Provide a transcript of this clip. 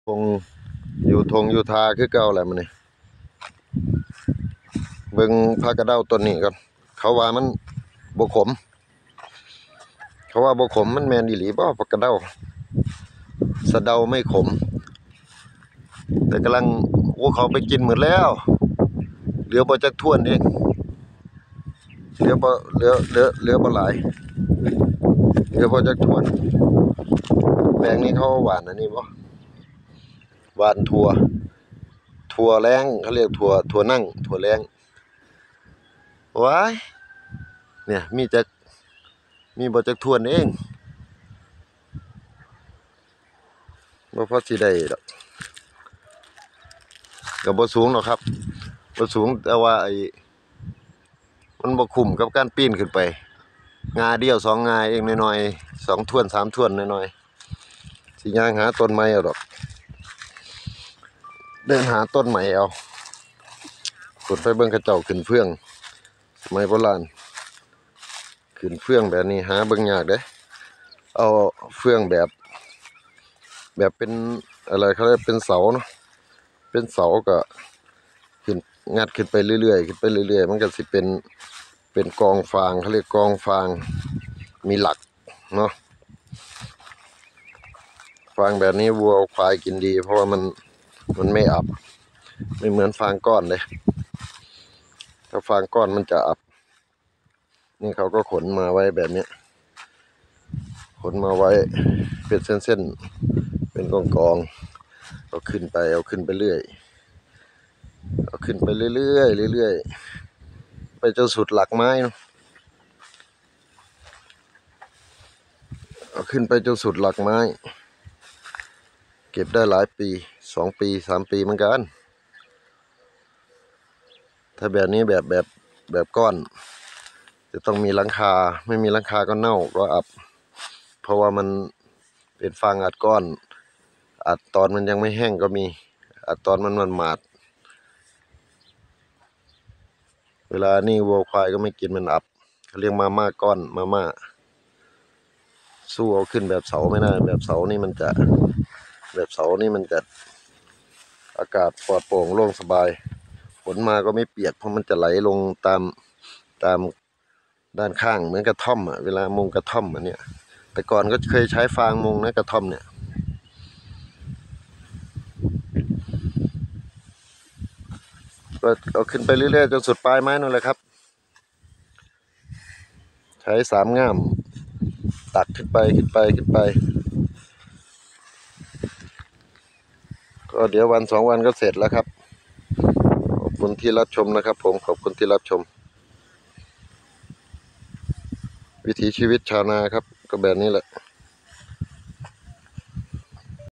คงอยู่ทาคือเก่าแหละมันนี่เบิ่งผักกระเด้าต้นนี้ก่อนเขาว่ามันบ่ขมเขาว่าบ่ขมมันแม่นอีหลีบ่ผักกระเด้าสะเดาไม่ขมแต่กำลังเขาไปกินหมดแล้วเหลือบ่จักถ้วนเองเหลือบ่หลายเหลือบ่จักถ้วนแปลงนี้เขาหวานอันนี้บ่หวานถั่วแรงเขาเรียกถั่วนั่งถั่วแรงว้ายเนี่ยมีบ่จักถ้วนเองบ่พอสิได้ดอกก็บ่สูงหรอกครับบ่สูงแต่ว่ามันบ่คุ้มกับการปีนขึ้นไปงาเดียว2งาเองน้อยๆ2ถ้วน3ถ้วนน้อยๆสิย่างหาต้นไม้เอาดอกเดินหาต้นไม้เอาขุดไปเบิ่งเขาเจ้าขึ้นเฟืองสมัยโบราณขึ้นเฟืองแบบนี้หาเบิ่งยากเด้เอาเฟืองแบบเป็นอะไรเขาเรียกเป็นเสาเนาะเป็นเสาก็ขึ้นงัดขึ้นไปเรื่อยๆขึ้นไปเรื่อยๆมันก็สิเป็นกองฟางเขาเรียกกองฟางมีหลักเนาะฟางแบบนี้วัวควายกินดีเพราะว่ามันไม่อับไม่เหมือนฟางก้อนเลยถ้าฟางก้อนมันจะอับนี่เขาก็ขนมาไว้แบบนี้ขนมาไว้เป็นเส้นๆเป็นกองๆเอาขึ้นไปเรื่อยเอาขึ้นไปเรื่อยๆไปจนสุดหลักไม้เนาะเอาขึ้นไปจนสุดหลักไม้เก็บได้หลายปี2 ปี3 ปีเหมือนกันถ้าแบบนี้แบบก้อนจะต้องมีหลังคาไม่มีหลังคาก็เน่าก็อับเพราะว่ามันเป็นฟางอัดก้อนอัดตอนมันยังไม่แห้งก็มีอัดตอนมันหมาดเวลานี่วัวควายก็ไม่กินมันอับเขาเรียกมาม่าก้อนมาม่าสู้เอาขึ้นแบบเสาไม่ได้แบบเสานี่มันจะอากาศปลอดโปร่งโล่งสบายฝนมาก็ไม่เปียกเพราะมันจะไหลลงตามด้านข้างเหมือนกระท่อมเวลามุงกระท่อมอันเนี้ยแต่ก่อนก็เคยใช้ฟางมุงนะกระท่อมเนี่ยก็เอาขึ้นไปเรื่อยๆจนสุดปลายไม้นั่นแหละครับใช้3 ง่ามตักขึ้นไปก็เดี๋ยววัน2 วันก็เสร็จแล้วครับขอบคุณที่รับชมนะครับผมขอบคุณที่รับชมวิถีชีวิตชาวนาครับก็แบบนี้แหละ